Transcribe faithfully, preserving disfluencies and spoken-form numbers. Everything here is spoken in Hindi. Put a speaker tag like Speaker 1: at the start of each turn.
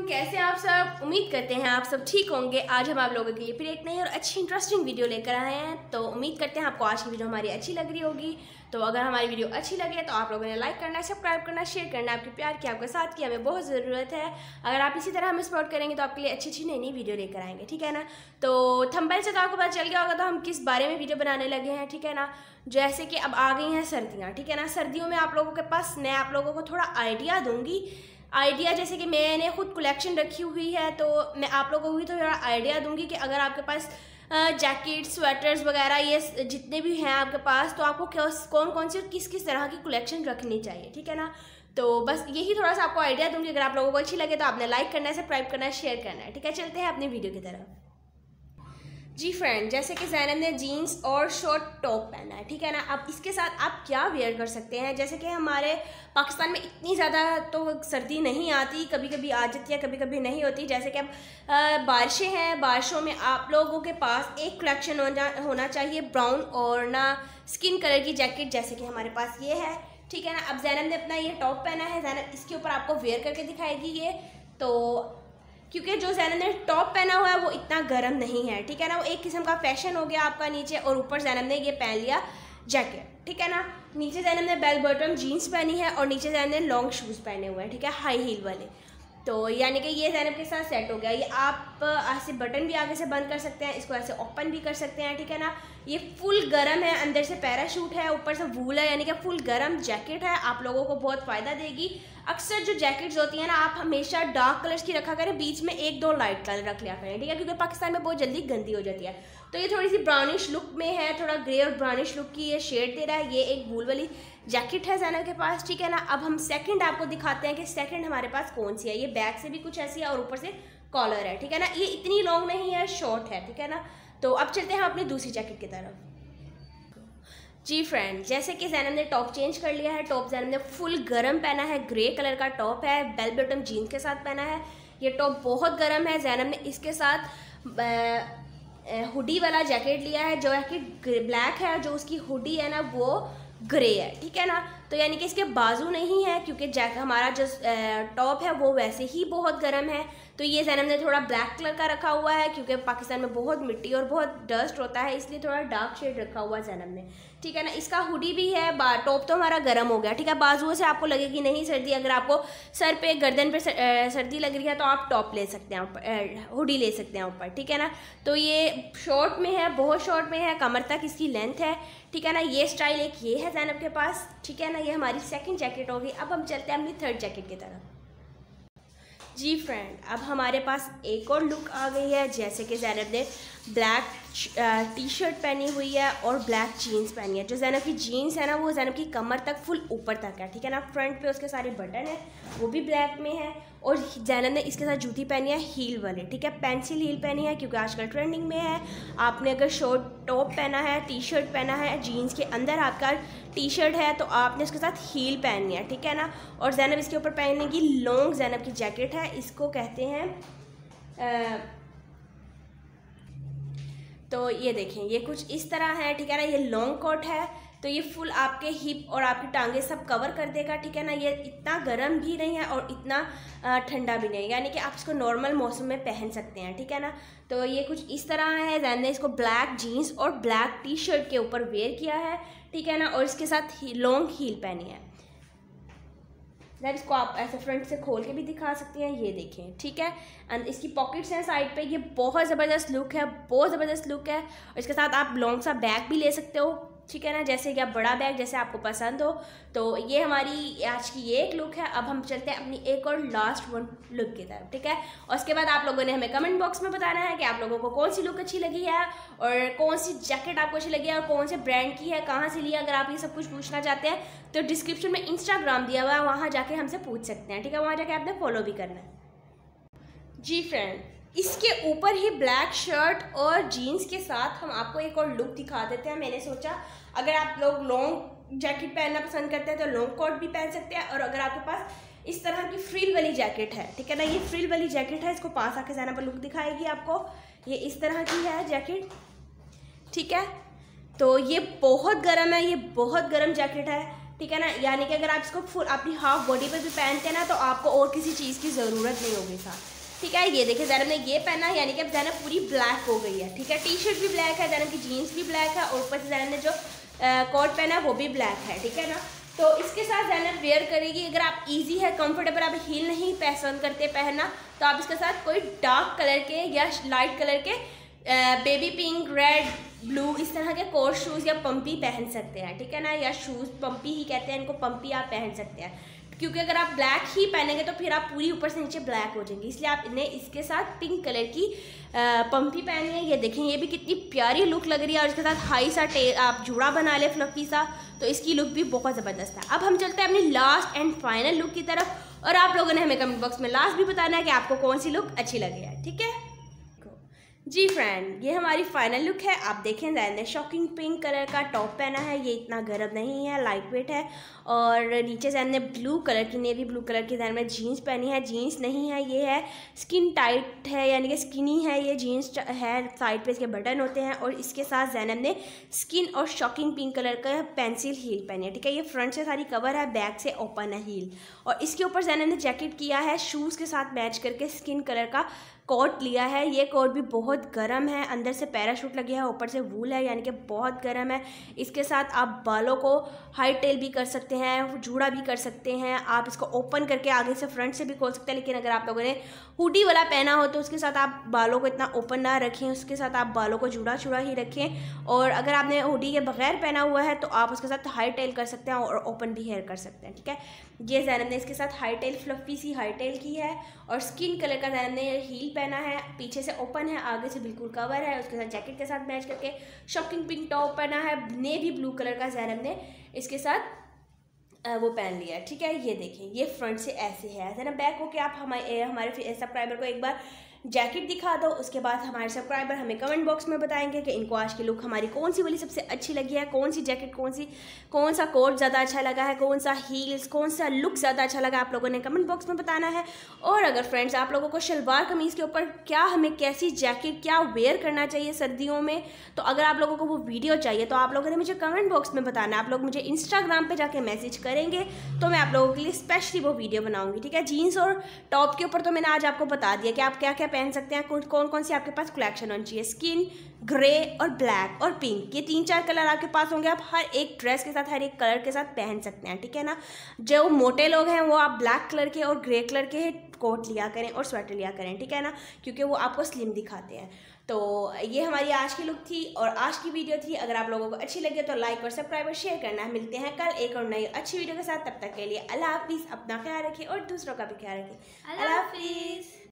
Speaker 1: कैसे आप सब? उम्मीद करते हैं आप सब ठीक होंगे। आज हम आप लोगों के लिए फिर एक नई और अच्छी इंटरेस्टिंग वीडियो लेकर आए हैं। तो उम्मीद करते हैं आपको आज की वीडियो हमारी अच्छी लग रही होगी। तो अगर हमारी वीडियो अच्छी लगे तो आप लोगों ने लाइक करना, सब्सक्राइब करना, शेयर करना। आपके प्यार की, आपके साथ की हमें बहुत ज़रूरत है। अगर आप इसी तरह हमें सपोर्ट करेंगे तो आपके लिए अच्छी अच्छी नई नई वीडियो लेकर आएंगे, ठीक है ना। तो थंबनेल से तो आपको पता चल गया होगा तो हम किस बारे में वीडियो बनाने लगे हैं, ठीक है ना। जैसे कि अब आ गई हैं सर्दियाँ, ठीक है ना। सर्दियों में आप लोगों के पास मैं आप लोगों को थोड़ा आइडिया दूंगी। आइडिया जैसे कि मैंने खुद कलेक्शन रखी हुई है तो मैं आप लोगों को भी थोड़ा आइडिया दूंगी कि अगर आपके पास जैकेट, स्वेटर्स वगैरह ये जितने भी हैं आपके पास, तो आपको क्या कौन कौन सी किस किस तरह की कलेक्शन रखनी चाहिए, ठीक है ना। तो बस यही थोड़ा सा आपको आइडिया दूंगी। अगर आप लोगों को अच्छी लगे तो आपने लाइक करना है, सब्सक्राइब करना है, शेयर करना है, ठीक है। चलते हैं अपनी वीडियो की तरफ। जी फ्रेंड, जैसे कि ज़ैनब ने जीन्स और शॉर्ट टॉप पहना है, ठीक है ना। अब इसके साथ आप क्या वेयर कर सकते हैं। जैसे कि हमारे पाकिस्तान में इतनी ज़्यादा तो सर्दी नहीं आती, कभी कभी आ जाती है, कभी कभी नहीं होती। जैसे कि अब बारिशें हैं, बारिशों में आप लोगों के पास एक कलेक्शन होना होना चाहिए ब्राउन और ना स्किन कलर की जैकेट, जैसे कि हमारे पास ये है, ठीक है ना। अब ज़ैनब ने अपना ये टॉप पहना है, ज़ैनब इसके ऊपर आपको वेयर करके दिखाएगी ये। तो क्योंकि जो ज़ैनब ने टॉप पहना हुआ है वो इतना गर्म नहीं है, ठीक है ना। वो एक किस्म का फैशन हो गया आपका नीचे, और ऊपर ज़ैनब ने ये पहन लिया जैकेट, ठीक है ना। नीचे ज़ैनब ने बेल बॉटम जीन्स पहनी है और नीचे ज़ैनब ने लॉन्ग शूज़ पहने हुए हैं, ठीक है, हाई हील वाले। तो यानी कि ये ज़ैनब के साथ सेट हो गया। ये आप ऐसे बटन भी आगे से बंद कर सकते हैं, इसको ऐसे ओपन भी कर सकते हैं, ठीक है ना। ये फुल गरम है, अंदर से पैराशूट है, ऊपर से वूल है, यानी कि फुल गरम जैकेट है। आप लोगों को बहुत फ़ायदा देगी। अक्सर जो जैकेट्स होती हैं ना, आप हमेशा डार्क कलर्स की रखा करें, बीच में एक दो लाइट कलर रख लिया करें, ठीक है, क्योंकि पाकिस्तान में बहुत जल्दी गंदी हो जाती है। तो ये थोड़ी सी ब्राउनिश लुक में है, थोड़ा ग्रे और ब्राउनिश लुक की ये शेड दे रहा है। ये एक वूल वाली जैकेट है ज़ैनब के पास, ठीक है ना। अब हम सेकंड आपको दिखाते हैं कि सेकंड हमारे पास कौन सी है। ये बैक से भी कुछ ऐसी है और ऊपर से कॉलर है, ठीक है ना। ये इतनी लॉन्ग नहीं है, शॉर्ट है, ठीक है ना। तो अब चलते हैं अपनी दूसरी जैकेट की तरफ। जी फ्रेंड, जैसे कि ज़ैनब ने टॉप चेंज कर लिया है। टॉप ज़ैनब ने फुल गरम पहना है, ग्रे कलर का टॉप है, बेल बॉटम जीन्स के साथ पहना है। ये टॉप बहुत गरम है। ज़ैनब ने इसके साथ हुडी वाला जैकेट लिया है जो है कि ब्लैक है, जो उसकी हुडी है ना वो ग्रे है, ठीक है ना। तो यानी कि इसके बाजू नहीं है, क्योंकि जैक हमारा जो टॉप है वो वैसे ही बहुत गर्म है। तो ये ज़ैनब ने थोड़ा ब्लैक कलर का रखा हुआ है, क्योंकि पाकिस्तान में बहुत मिट्टी और बहुत डस्ट होता है, इसलिए थोड़ा डार्क शेड रखा हुआ है ज़ैनब ने, ठीक है ना। इसका हुडी भी है। टॉप तो हमारा गर्म हो गया, ठीक है। बाजुओं से आपको लगेगी नहीं सर्दी। अगर आपको सर पे, गर्दन पे सर्दी लग रही है तो आप टॉप ले सकते हैं ऊपर, हुडी ले सकते हैं ऊपर, ठीक है ना। तो ये शॉर्ट में है, बहुत शॉर्ट में है, कमर तक इसकी लेंथ है, ठीक है ना। ये स्टाइल एक ये है ज़ैनब के पास, ठीक है ना। ये हमारी सेकंड जैकेट होगी। अब हम चलते हैं अपनी थर्ड जैकेट की तरफ। जी फ्रेंड, अब हमारे पास एक और लुक आ गई है। जैसे कि ज़ैनब ने ब्लैक टी शर्ट पहनी हुई है और ब्लैक जीन्स पहनी है। जो ज़ैनब की जीन्स है ना वो ज़ैनब की कमर तक फुल ऊपर तक है, ठीक है ना। फ्रंट पे उसके सारे बटन है, वो भी ब्लैक में है। और ज़ैनब ने इसके साथ जूती पहनी है हील वाले, ठीक है, पेंसिल हील पहनी है, क्योंकि आजकल ट्रेंडिंग में है। आपने अगर शॉर्ट टॉप पहना है, टी शर्ट पहना है, जीन्स के अंदर आपका टी शर्ट है, तो आपने इसके साथ हील पहननी है, ठीक है ना। और ज़ैनब इसके ऊपर पहनेगी लॉन्ग ज़ैनब की जैकेट है, इसको कहते हैं आ, तो ये देखें, ये कुछ इस तरह है, ठीक है ना। ये लॉन्ग कोट है, तो ये फुल आपके हिप और आपकी टांगे सब कवर कर देगा, ठीक है ना। ये इतना गर्म भी नहीं है और इतना ठंडा भी नहीं, यानी कि आप इसको नॉर्मल मौसम में पहन सकते हैं, ठीक है ना। तो ये कुछ इस तरह है। ज़ैनब ने इसको ब्लैक जीन्स और ब्लैक टी शर्ट के ऊपर वेयर किया है, ठीक है ना। और इसके साथ लॉन्ग हील पहनी है। जब इसको आप ऐसे फ्रंट से खोल के भी दिखा सकती हैं, ये देखें, ठीक है। एंड इसकी पॉकेट्स हैं साइड पे। ये बहुत ज़बरदस्त लुक है, बहुत ज़बरदस्त लुक है। और इसके साथ आप लॉन्ग सा बैग भी ले सकते हो, ठीक है ना, जैसे कि आप बड़ा बैग जैसे आपको पसंद हो। तो ये हमारी आज की ये एक लुक है। अब हम चलते हैं अपनी एक और लास्ट वन लुक की तरफ, ठीक है। और उसके बाद आप लोगों ने हमें कमेंट बॉक्स में बताना है कि आप लोगों को कौन सी लुक अच्छी लगी है और कौन सी जैकेट आपको अच्छी लगी है और कौन से ब्रांड की है, कहाँ से लिया। अगर आप ये सब कुछ पूछना चाहते हैं तो डिस्क्रिप्शन में इंस्टाग्राम दिया हुआ है, वहाँ जाके हमसे पूछ सकते हैं, ठीक है। वहाँ जाके आपने फॉलो भी करना है। जी फ्रेंड, इसके ऊपर ही ब्लैक शर्ट और जीन्स के साथ हम आपको एक और लुक दिखा देते हैं। मैंने सोचा अगर आप लोग लॉन्ग जैकेट पहनना पसंद करते हैं तो लॉन्ग कोट भी पहन सकते हैं। और अगर आपके पास इस तरह की फ्रिल वाली जैकेट है, ठीक है ना, ये फ्रिल वाली जैकेट है, इसको पास आके ज़ैनब लुक दिखाएगी आपको। ये इस तरह की है जैकेट, ठीक है। तो ये बहुत गर्म है, ये बहुत गर्म जैकेट है, ठीक है ना। यानी कि अगर आप इसको फुल अपनी हाफ बॉडी पर भी पहनते हैं ना तो आपको और किसी चीज़ की ज़रूरत नहीं होगी साथ, ठीक है। ये देखिए ज़ैनब ने ये पहना, यानी कि अब ज़ैनब पूरी ब्लैक हो गई है, ठीक है। टी शर्ट भी ब्लैक है, ज़ैनब की जीन्स भी ब्लैक है और ऊपर से ज़ैनब ने जो कोट पहना है वो भी ब्लैक है, ठीक है ना। तो इसके साथ ज़ैनब वेयर करेगी। अगर आप इजी है, कंफर्टेबल, आप हील नहीं पसंद करते पहनना, तो आप इसके साथ कोई डार्क कलर के या लाइट कलर के बेबी पिंक, रेड, ब्लू इस तरह के कोट शूज़ या पंपी पहन सकते हैं, ठीक है ना। या शूज़ पंपी ही कहते हैं इनको, पंपी आप पहन सकते हैं, क्योंकि अगर आप ब्लैक ही पहनेंगे तो फिर आप पूरी ऊपर से नीचे ब्लैक हो जाएंगे, इसलिए आप इन्हें इसके साथ पिंक कलर की पंपी पहनी है। ये देखें, ये भी कितनी प्यारी लुक लग रही है और इसके साथ हाई सा टे आप जुड़ा बना ले फ्लफी सा, तो इसकी लुक भी बहुत ज़बरदस्त है। अब हम चलते हैं अपनी लास्ट एंड फाइनल लुक की तरफ, और आप लोगों ने हमें कमेंट बॉक्स में लास्ट भी बताना है कि आपको कौन सी लुक अच्छी लगी है, ठीक है जी फ्रेंड। ये हमारी फाइनल लुक है। आप देखें ज़ैनब ने शॉकिंग पिंक कलर का टॉप पहना है, ये इतना गर्म नहीं है, लाइट वेट है, और नीचे ज़ैनब ने ब्लू कलर की, नेवी ब्लू कलर की ज़ैनब ने जीन्स पहनी है। जीन्स नहीं है, ये है स्किन टाइट है, यानी कि स्किनी है ये जीन्स है, साइड पे इसके बटन होते हैं, और इसके साथ ज़ैनब ने स्किन और शॉकिंग पिंक कलर का पेंसिल हील पहनी है, ठीक है। ये फ्रंट से सारी कवर है, बैक से ओपन है हील, और इसके ऊपर ज़ैनब ने जैकेट किया है शूज़ के साथ मैच करके, स्किन कलर का कोट लिया है। ये कोट भी बहुत गर्म है, अंदर से पैराशूट लगे है, ऊपर से वूल है, यानी कि बहुत गर्म है। इसके साथ आप बालों को हाई टेल भी कर सकते हैं, जूड़ा भी कर सकते हैं, आप इसको ओपन करके आगे से फ्रंट से भी खोल सकते हैं। लेकिन अगर आप लोगों ने हुडी वाला पहना हो तो उसके साथ आप बालों को इतना ओपन ना रखें, उसके साथ आप बालों को जुड़ा छुड़ा ही रखें। और अगर आपने हुडी के बगैर पहना हुआ है तो आप उसके साथ हाई टेल कर सकते हैं और ओपन भी हेयर कर सकते हैं, ठीक है। ये ज़ैनब ने इसके साथ हाई टेल फ्लफी सी हाई टेल की है, और स्किन कलर का ज़ैनब ने हील पहना है, पीछे से ओपन है, आगे से बिल्कुल कवर है, उसके साथ जैकेट के साथ मैच करके शॉकिंग पिंक टॉप पहना है, नेवी ब्लू कलर का ज़ैनब ने इसके साथ वो पहन लिया है, ठीक है। ये देखें, ये फ्रंट से ऐसे है, ऐसे ना बैक होके आप हमारे हमारे सब्सक्राइबर को एक बार जैकेट दिखा दो। उसके बाद हमारे सब्सक्राइबर हमें कमेंट बॉक्स में बताएंगे कि इनको आज की लुक हमारी कौन सी वाली सबसे अच्छी लगी है, कौन सी जैकेट, कौन सी कौन सा कोट ज़्यादा अच्छा लगा है, कौन सा हील्स, कौन सा लुक ज़्यादा अच्छा लगा, आप लोगों ने कमेंट बॉक्स में बताना है। और अगर फ्रेंड्स आप लोगों को शलवार कमीज़ के ऊपर क्या हमें कैसी जैकेट क्या वेयर करना चाहिए सर्दियों में, तो अगर आप लोगों को वो वीडियो चाहिए तो आप लोगों ने मुझे कमेंट बॉक्स में बताना है। आप लोग मुझे इंस्टाग्राम पर जाके मैसेज करेंगे तो मैं आप लोगों के लिए स्पेशली वो वीडियो बनाऊँगी, ठीक है। जीन्स और टॉप के ऊपर तो मैंने आज आपको बता दिया कि आप क्या क्या पहन सकते हैं, कौन कौन सी आपके पास कलेक्शन होनी चाहिए। स्किन, ग्रे और ब्लैक और पिंक, ये तीन चार कलर आपके पास होंगे, आप हर एक ड्रेस के साथ हर एक कलर के साथ पहन सकते हैं, ठीक है ना। जो मोटे लोग हैं वो आप ब्लैक कलर के और ग्रे कलर के कोट लिया करें और स्वेटर लिया करें, ठीक है ना, क्योंकि वो आपको स्लिम दिखाते हैं। तो ये हमारी आज की लुक थी और आज की वीडियो थी। अगर आप लोगों को अच्छी लगे तो लाइक और सब्सक्राइब और शेयर करना है। मिलते हैं कल एक और नई अच्छी वीडियो के साथ, तब तक के लिए अल्लाह हाफिज़। अपना ख्याल रखिए और दूसरों का भी ख्याल रखिए। अल्लाह हाफिज़।